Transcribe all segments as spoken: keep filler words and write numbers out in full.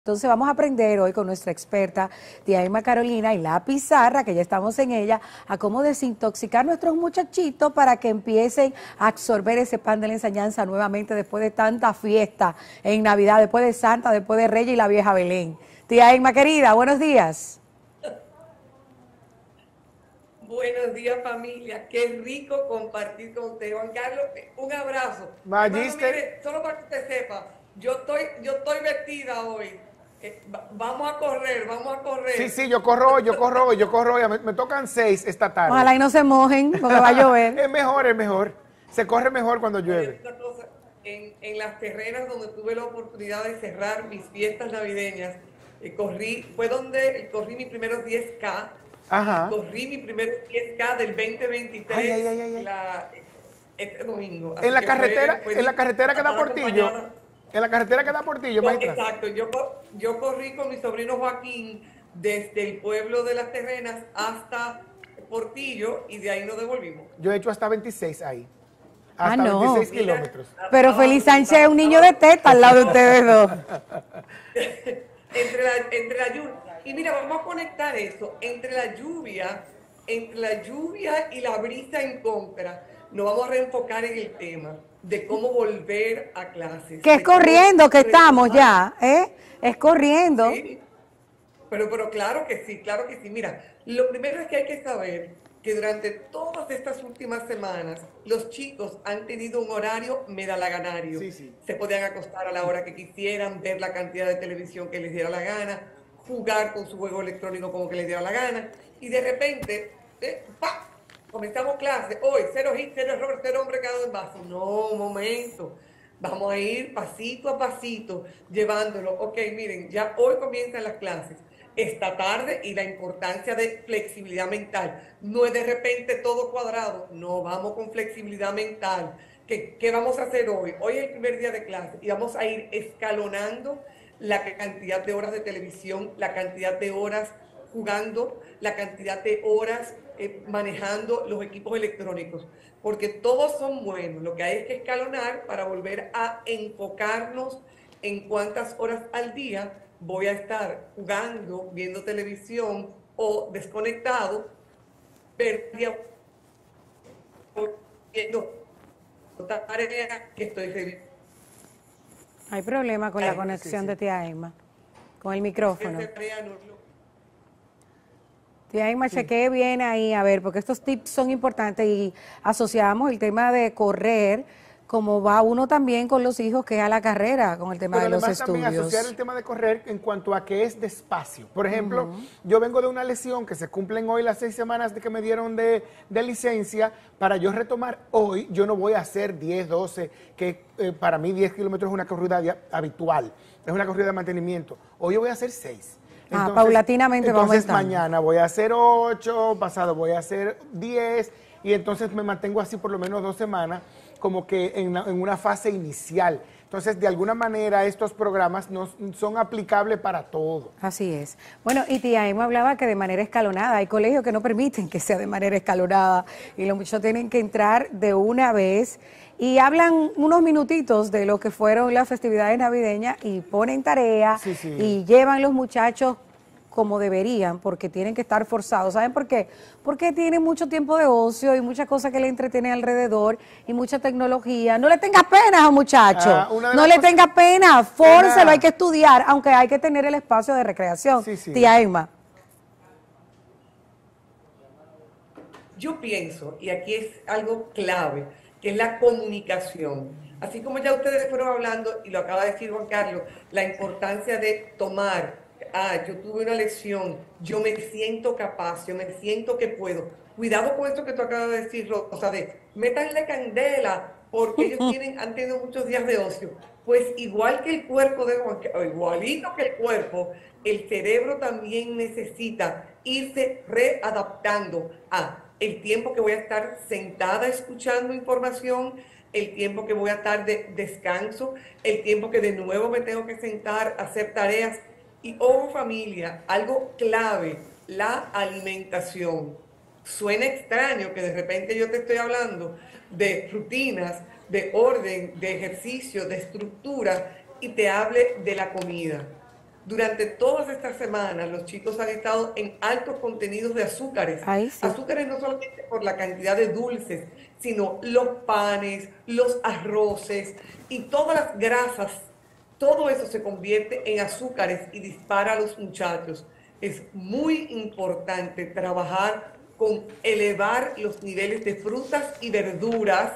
Entonces vamos a aprender hoy con nuestra experta, tía Emma Carolina, y la pizarra, que ya estamos en ella, a cómo desintoxicar nuestros muchachitos para que empiecen a absorber ese pan de la enseñanza nuevamente después de tanta fiesta en Navidad, después de Santa, después de Reyes y la vieja Belén. Tía Emma querida, buenos días. Buenos días, familia. Qué rico compartir con usted, Juan Carlos. Un abrazo. Hermano, Magister. mire, solo para que usted sepa, yo estoy, yo estoy vestida hoy. Eh, va- vamos a correr, vamos a correr. Sí, sí, yo corro hoy, yo corro hoy, yo corro hoy. Me, me tocan seis esta tarde. Ojalá y no se mojen, porque va a llover. Es mejor, es mejor. Se corre mejor cuando Oye, llueve. una cosa, en, en las terrenas donde tuve la oportunidad de cerrar mis fiestas navideñas, eh, corrí, fue donde eh, corrí mis primeros diez K. Ajá. Corrí mi primer diez K del veinte veintitrés Ay, ay, ay, ay, ay. la- este domingo. Así En la que fue- carretera, fue en la carretera que da estar Portillo. acompañada. En la carretera que da Portillo, Yo- maestra. Exacto, yo, co- yo corrí con mi sobrino Joaquín desde el pueblo de Las Terrenas hasta Portillo y de ahí nos devolvimos. Yo he hecho hasta veintiséis ahí. Ah, Hasta no. veintiséis Mira, kilómetros. Pero Feliz Sánchez es un niño de teta al lado de ustedes dos. entre la, entre la lluvia. Y mira, vamos a conectar eso, entre la lluvia, entre la lluvia y la brisa en contra, nos vamos a reenfocar en el tema de cómo volver a clases. Que es de cómo corriendo que estamos retomar. ya, ¿eh? Es corriendo. Sí, pero, pero claro que sí, claro que sí. Mira, lo primero es que hay que saber que durante todas estas últimas semanas los chicos han tenido un horario medalaganario. Sí, sí. Se podían acostar a la hora que quisieran, ver la cantidad de televisión que les diera la gana, jugar con su juego electrónico como que les diera la gana, y de repente, eh, ¡pa! Comenzamos clase, hoy, cero hit, cero error, cero hombre quedado en base. No, un momento. Vamos a ir pasito a pasito, llevándolo. Ok, miren, ya hoy comienzan las clases, esta tarde, y la importancia de flexibilidad mental. No es de repente todo cuadrado, no, vamos con flexibilidad mental. ¿Qué, qué vamos a hacer hoy? Hoy es el primer día de clase y vamos a ir escalonando la cantidad de horas de televisión, la cantidad de horas jugando, la cantidad de horas eh, manejando los equipos electrónicos, porque todos son buenos. Lo que hay es que escalonar para volver a enfocarnos en cuántas horas al día voy a estar jugando, viendo televisión o desconectado, perdiendo tarea que estoy revisando. Hay problema con la Ay, conexión sí, sí. de tía Emma, con el micrófono. Esa tarea no- no- Tía Emma, chequee bien ahí, a ver, porque estos tips son importantes y asociamos el tema de correr, como va uno también con los hijos, que es a la carrera, con el tema Pero de los además también asociar el estudios. tema de correr en cuanto a que es despacio. Por ejemplo, yo vengo de una lesión que se cumplen hoy las seis semanas de que me dieron de, de licencia. Para yo retomar hoy, yo no voy a hacer diez, doce, que eh, para mí diez kilómetros es una corrida dia- habitual, es una corrida de mantenimiento. Hoy yo voy a hacer seis. Ah, paulatinamente va entonces aumentando. mañana voy a hacer ocho, pasado voy a hacer diez, y entonces me mantengo así por lo menos dos semanas, como que en, la- en una fase inicial. Entonces, de alguna manera, estos programas no son aplicables para todo. Así es. Bueno, y tía Emma hablaba que de manera escalonada, hay colegios que no permiten que sea de manera escalonada y los muchachos tienen que entrar de una vez y hablan unos minutitos de lo que fueron las festividades navideñas y ponen tarea Sí, sí. y llevan los muchachos como deberían, porque tienen que estar forzados. ¿Saben por qué? Porque tienen mucho tiempo de ocio y muchas cosas que le entretienen alrededor y mucha tecnología. No le tenga pena a un muchacho. Ah, una de no las le cosas- tenga pena. Fórcelo, Una- hay que estudiar, aunque hay que tener el espacio de recreación. Sí, sí. Tía Emma. Yo pienso, y aquí es algo clave, que es la comunicación. Así como ya ustedes fueron hablando, y lo acaba de decir Juan Carlos, la importancia de tomar, ah, yo tuve una lesión, yo me siento capaz, yo me siento que puedo. Cuidado con esto que tú acabas de decir, Rosa, de métanle candela, porque ellos tienen, han tenido muchos días de ocio. Pues igual que el cuerpo de Juan Carlos, igualito que el cuerpo, el cerebro también necesita irse readaptando a el tiempo que voy a estar sentada escuchando información, el tiempo que voy a estar de descanso, el tiempo que de nuevo me tengo que sentar a hacer tareas. Y ojo familia, algo clave, la alimentación. Suena extraño que de repente yo te estoy hablando de rutinas, de orden, de ejercicio, de estructura y te hable de la comida. Durante todas estas semanas los chicos han estado en altos contenidos de azúcares. Ahí sí. Azúcares no solamente por la cantidad de dulces, sino los panes, los arroces y todas las grasas. Todo eso se convierte en azúcares y dispara a los muchachos. Es muy importante trabajar con elevar los niveles de frutas y verduras,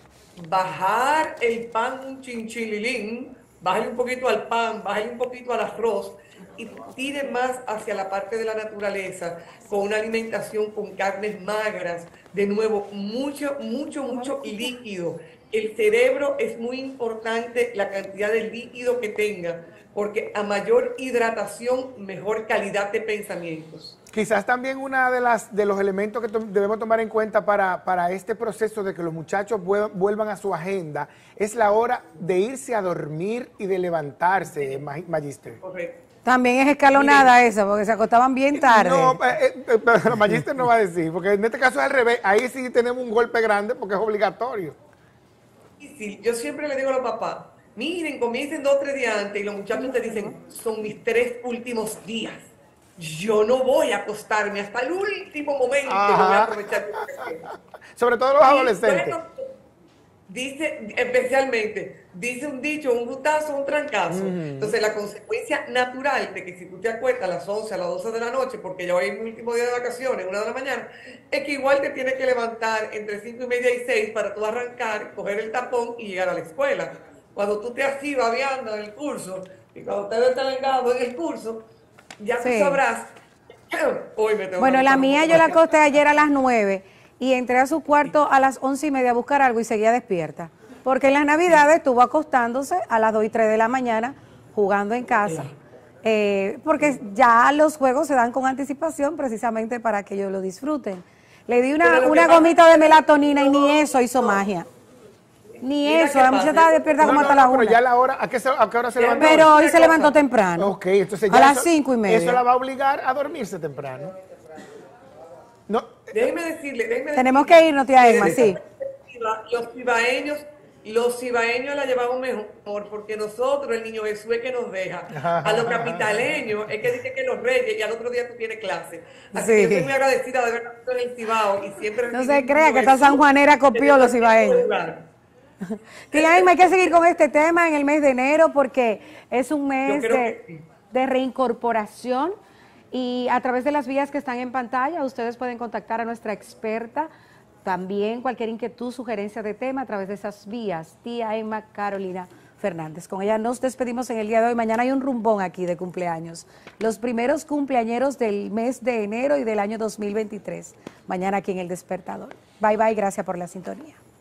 bajar el pan un chinchililín, bájale un poquito al pan, bájale un poquito al arroz y tire más hacia la parte de la naturaleza, con una alimentación con carnes magras, de nuevo, mucho, mucho, mucho líquido. El cerebro es muy importante la cantidad de líquido que tenga, porque a mayor hidratación, mejor calidad de pensamientos. Quizás también una de las de los elementos que to debemos tomar en cuenta para, para este proceso de que los muchachos vuelvan a su agenda es la hora de irse a dormir y de levantarse, Magister. Correcto. También es escalonada esa, porque se acostaban bien tarde. No, eh, eh, pero Magister no va a decir, porque en este caso es al revés. Ahí sí tenemos un golpe grande porque es obligatorio. Sí, yo siempre le digo a los papás, miren, comiencen dos o tres días antes y los muchachos te dicen, son mis tres últimos días. Yo no voy a acostarme hasta el último momento. Lo voy a aprovechar. Sobre todo los y, adolescentes. Bueno, dice, especialmente, dice un dicho, un brutazo, un trancazo. Uh -huh. Entonces, la consecuencia natural de que si tú te acuestas a las once, a las doce de la noche, porque ya hoy es mi último día de vacaciones, una de la mañana, es que igual te tienes que levantar entre cinco y media y seis para tú arrancar, coger el tapón y llegar a la escuela. Cuando tú te así babeando en el curso, y cuando te ves talengado en el curso, ya sí. Tú sabrás. Hoy me tengo bueno, la mía yo la acosté ayer a las nueve y entré a su cuarto a las once y media a buscar algo y seguía despierta. Porque en las navidades estuvo acostándose a las dos y tres de la mañana jugando en casa. Eh, porque ya los juegos se dan con anticipación precisamente para que ellos lo disfruten. Le di una, una gomita de melatonina y ni eso hizo magia. Ni Mira eso, la muchacha estaba despierta no, como no, hasta no, la una. Pero ya la hora, ¿a qué, se, a qué hora se levantó? Pero hoy se levantó temprano. Ok, entonces ya a eso, las cinco y media. Eso la va a obligar a dormirse temprano. No, déjeme decirle, déjeme Tenemos decirle, que irnos, tía Emma, sí. Los cibaeños, los cibaeños la llevamos mejor porque nosotros, el niño Jesús es que nos deja. A los capitaleños es que dice que los reyes y al otro día tú tienes clase. Así sí. que yo estoy muy agradecida de haber nacido en el Cibao y siempre... No se crea que esta sanjuanera copió los cibaeños. Tía Emma, hay que seguir con este tema en el mes de enero porque es un mes de, sí. de reincorporación y a través de las vías que están en pantalla ustedes pueden contactar a nuestra experta. También cualquier inquietud, sugerencia de tema a través de esas vías. Tía Emma Carolina Fernández. Con ella nos despedimos en el día de hoy. Mañana hay un rumbón aquí de cumpleaños. Los primeros cumpleañeros del mes de enero y del año dos mil veintitrés. Mañana aquí en El Despertador. Bye, bye. Gracias por la sintonía.